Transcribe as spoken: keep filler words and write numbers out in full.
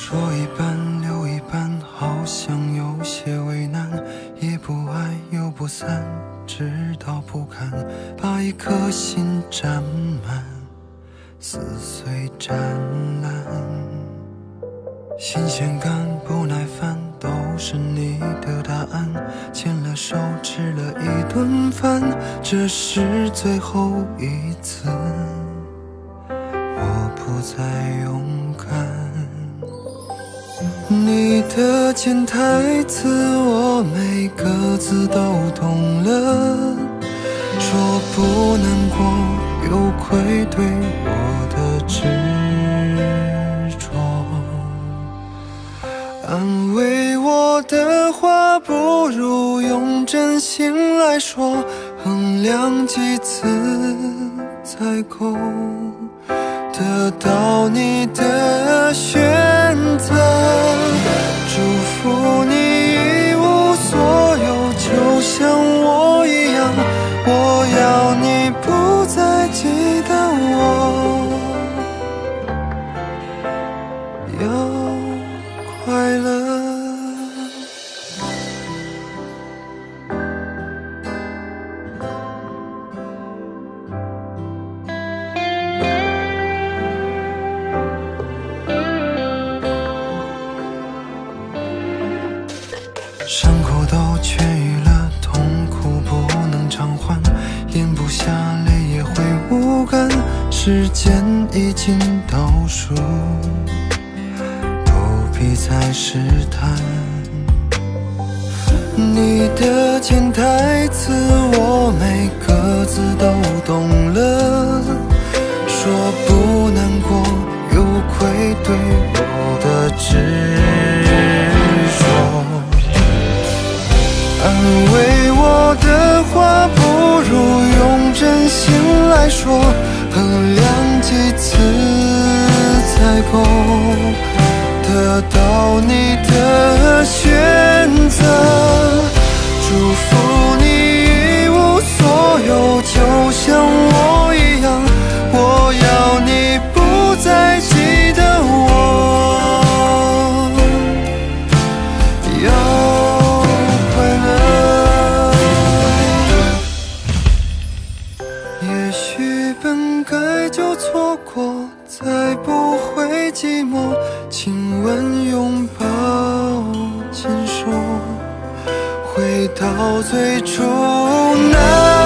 说一半留一半，好像有些为难，也不爱又不散，直到不堪，把一颗心占满，撕碎斩烂。新鲜感不耐烦都是你的答案，牵了手吃了一顿饭，这是最后一次，我不再勇敢。你的潜台词我每个字都懂了，说不难过又愧对我的执着，安慰我的话不如用真心来说，衡量几次才够得到你的选择。祝福你一无所有，就像我一样，我要你不再记得我，要快乐。伤口都痊愈了，痛苦不能偿还，咽不下泪也会无感，时间已经倒数，不必再试探。你的潜台词我每个字都懂了，说不难过又愧对我的执着，安慰我的话不如用真心来说，衡量几次才够得到你的选择。祝福你一无所有，就像我一样，我要你不再记得我，要也许本该就错过，再不会寂寞，亲吻拥抱牵手，回到最初那